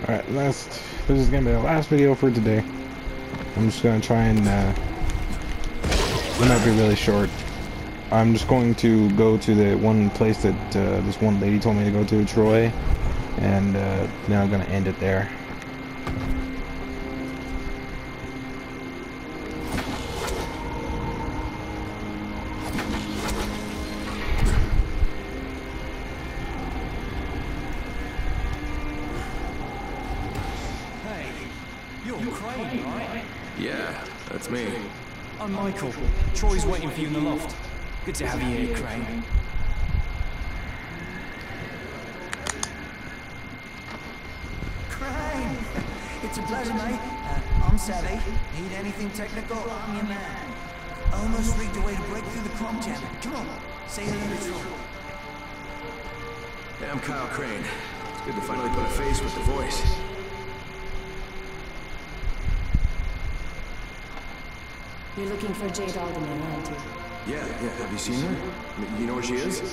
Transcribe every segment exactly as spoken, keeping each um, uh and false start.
Alright, last. This is gonna be the last video for today. I'm just gonna try and. Uh, it might be really short. I'm just going to go to the one place that uh, this one lady told me to go to, Troy, and uh, then I'm gonna end it there. Crane, right? Yeah, that's me. I'm Michael. Troy's waiting for you in the loft. Good to have you here, Crane. Crane! It's a pleasure, mate. Uh, I'm Savvy. Need anything technical? I'm your man. Almost rigged a way to break through the comm channel. Come on, say hello to Troy. Hey, I'm Kyle Crane. It's good to finally put a face with the voice. You're looking for Jade Alderman, aren't you? Yeah, yeah. Have you seen her? You know where she is?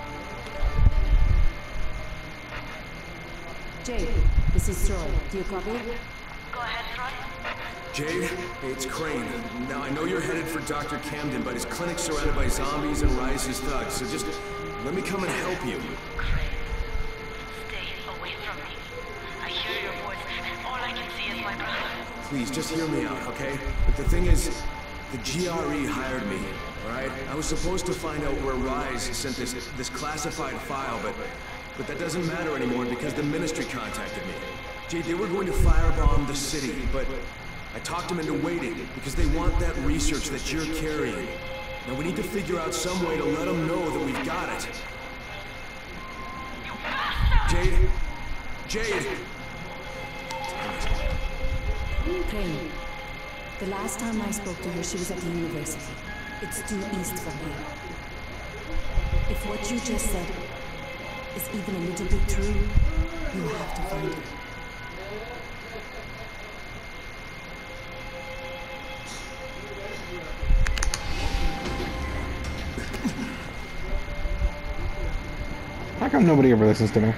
Jade, this is Troy. Do you copy? Go ahead, Troy. Jade, hey, it's Crane. Now, I know you're headed for Doctor Camden, but his clinic's surrounded by zombies and Rise's thugs, so just let me come and help you. Crane, stay away from me. I hear your voice, and all I can see is my brother. Please, just hear me out, okay? But the thing is, the G R E hired me, alright? I was supposed to find out where Rise sent this this classified file, but but that doesn't matter anymore because the Ministry contacted me. Jade, they were going to firebomb the city, but I talked them into waiting because they want that research that you're carrying. Now we need to figure out some way to let them know that we've got it. Jade? Jade! Crane. The last time I spoke to her, she was at the university. It's due east from here. If what you just said is even a little bit true, you have to find her. How come nobody ever listens to me?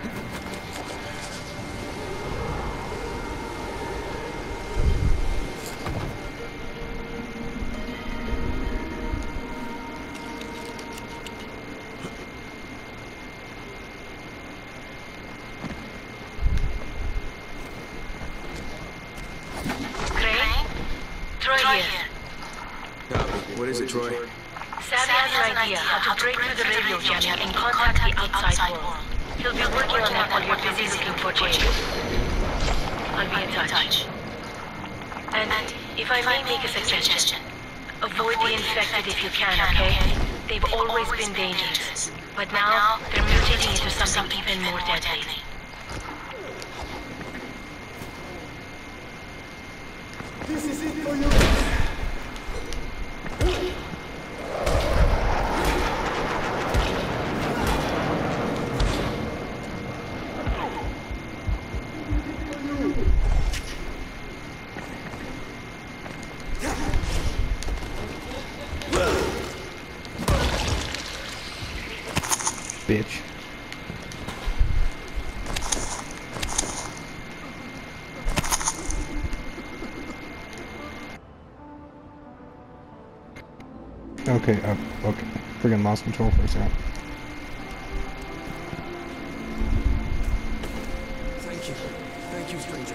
What is it, Troy? Savvy has an idea how to break through the radio jamming and contact the outside world. He'll be working on that while you're busy looking for Jade. I'll be in touch. And if I may make a suggestion, avoid the infected if you can, okay? They've always been dangerous, but now they're mutating into something even more deadly. This is it for you! Bitch. Okay, uh, okay. Friggin' lost control for a second. Thank you. Thank you, stranger.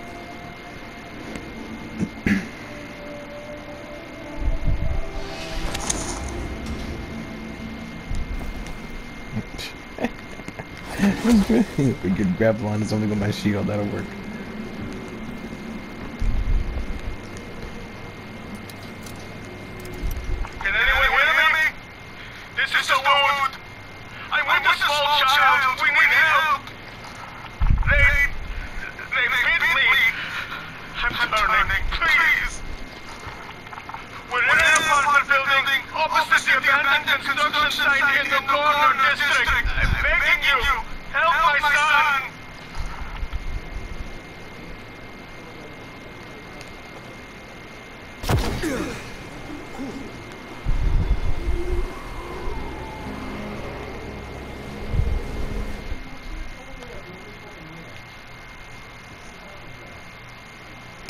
We could grab one and something on my shield, that'll work. Can anyone hear me? This is the wound. I'm with a small child. We need help. They... they bit me. I'm turning. Please. We're in an apartment building opposite the abandoned construction site in the corner district. I'm begging you. Help my son!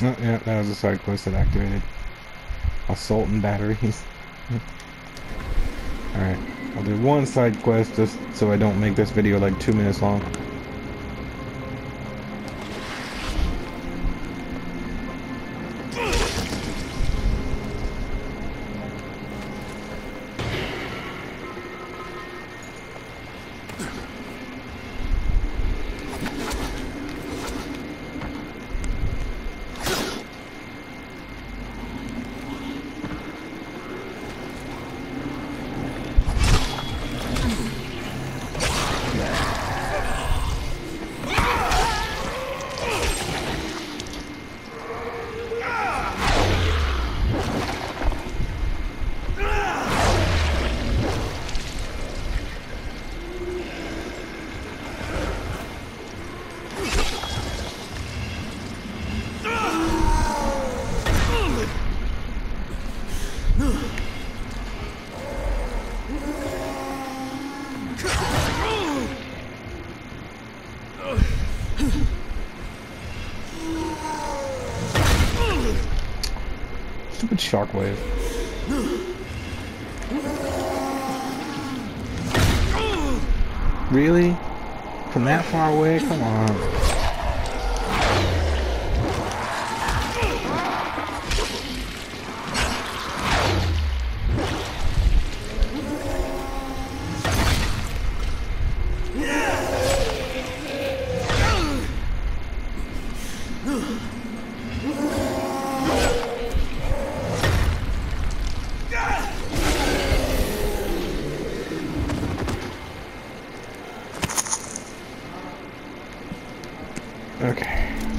Oh, yeah, that was a side quest that activated. Assault and batteries. Alright, I'll do one side quest just so I don't make this video like two minutes long. Stupid shockwave. Really? From that far away? Come on. Okay.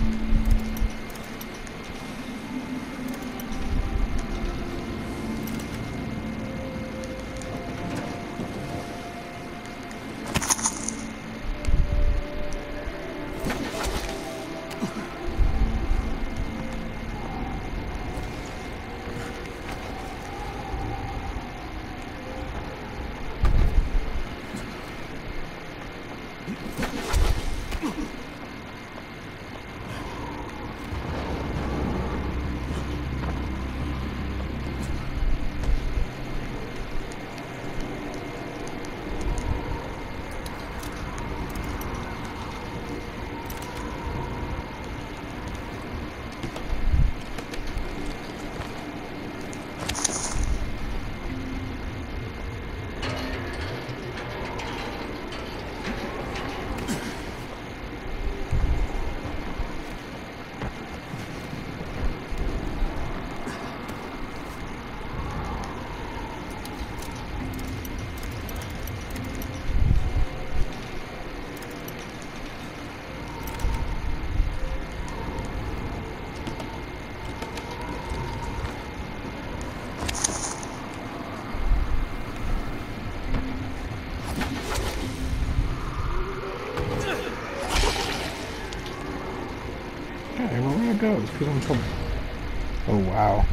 Okay, well, where it goes? People in trouble. Oh, wow.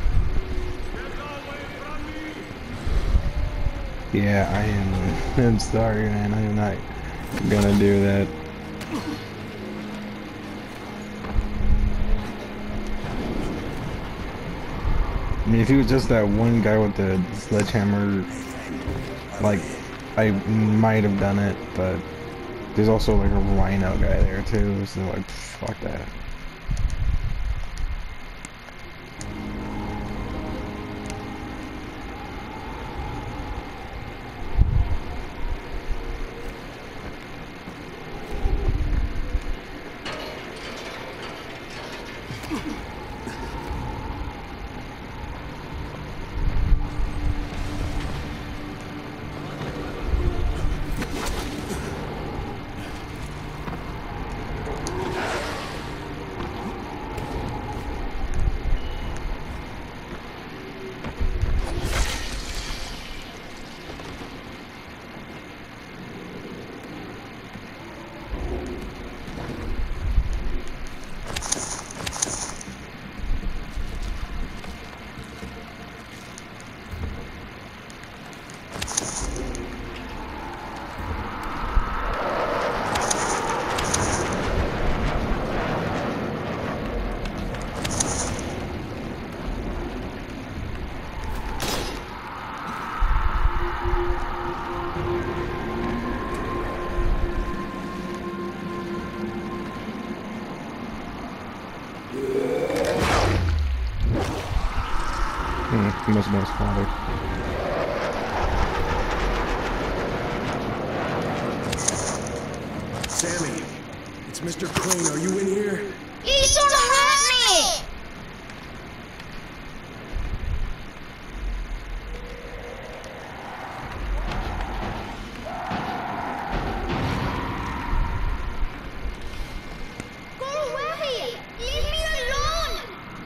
Yeah, I am. I'm sorry, man. I am not gonna do that. I mean, if he was just that one guy with the sledgehammer, like, I might have done it, but there's also, like, a rhino guy there, too, so, like, fuck that. He must have been his father. Sammy, it's Mister Crane. Are you in here? He's gonna hurt me! Go away! Leave me alone!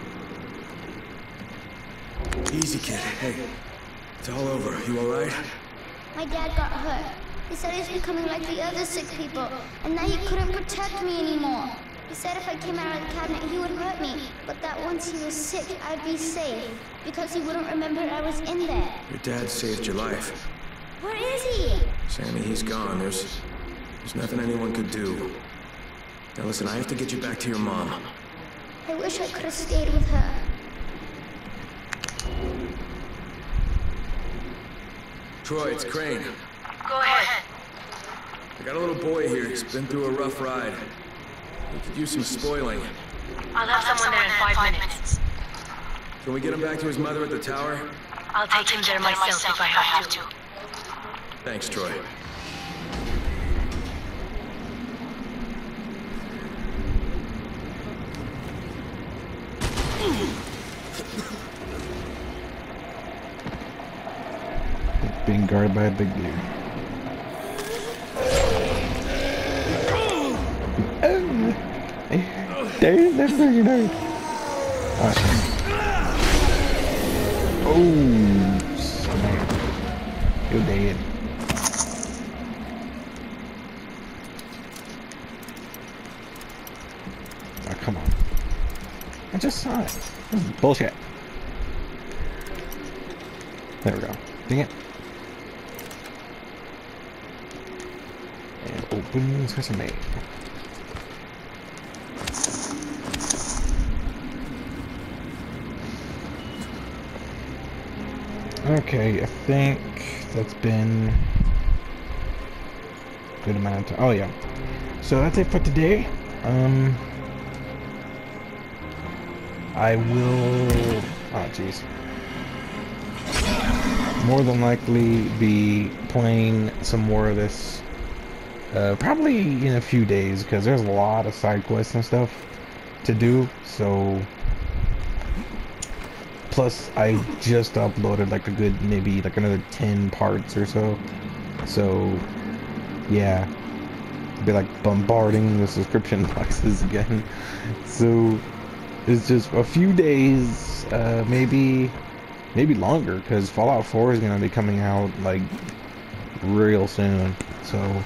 Easy, kid. Hey, it's all over. You all right? My dad got hurt. He said he's becoming like the other sick people, and that he couldn't protect me anymore. He said if I came out of the cabinet, he would hurt me, but that once he was sick, I'd be safe, because he wouldn't remember I was in there. Your dad saved your life. Where is he? Sammy, he's gone. There's... there's nothing anyone could do. Now listen, I have to get you back to your mom. I wish I could have stayed with her. Troy, it's Crane. Go ahead. I got a little boy here. He's been through a rough ride. We could use some spoiling. I'll have someone there in five minutes. Can we get him back to his mother at the tower? I'll take him there myself if I have to. Thanks, Troy. Being guarded by a big dude. Damn, that's very nice. Awesome. Oh, snap. You're dead. Oh, come on. I just saw it. This is bullshit. There we go. Dang it. And open sesame. Okay, I think that's been a good amount of time. Oh yeah. So that's it for today. Um I will oh jeez. More than likely be playing some more of this uh, probably in a few days, because there's a lot of side quests and stuff to do. So plus I just uploaded like a good maybe like another ten parts or so. So yeah, be like bombarding the subscription boxes again. So it's just a few days, uh, maybe maybe longer, because Fallout four is gonna be coming out like real soon. So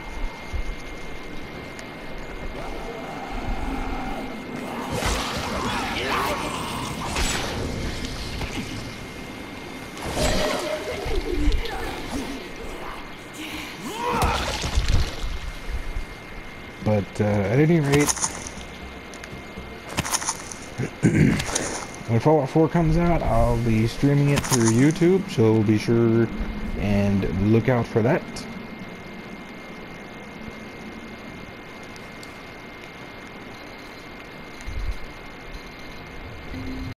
but uh, at any rate, when Fallout four comes out, I'll be streaming it through YouTube, so be sure and look out for that.